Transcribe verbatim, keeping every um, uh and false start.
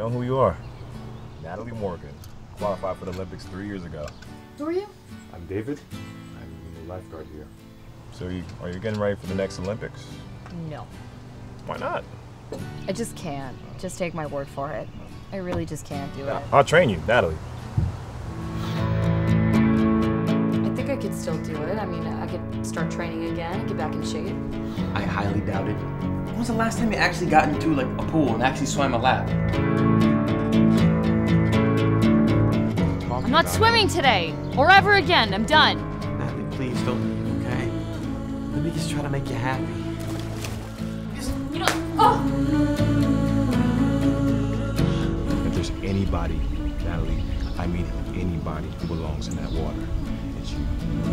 know who you are. Natalie Morgan, qualified for the Olympics three years ago. Who are you? I'm David. I'm the lifeguard here. So you, are you getting ready for the next Olympics? No. Why not? I just can't. Just take my word for it. I really just can't do it. I'll train you, Natalie. I think I could still do it. I mean, I could start training again and get back in shape. I highly doubt it. When was the last time you actually got into like a pool and actually swam a lap? I'm not swimming today, or ever again. I'm done. Natalie, please don't, okay? Let me just try to make you happy. Just, you know, oh! If there's anybody, Natalie, I mean anybody who belongs in that water, it's you.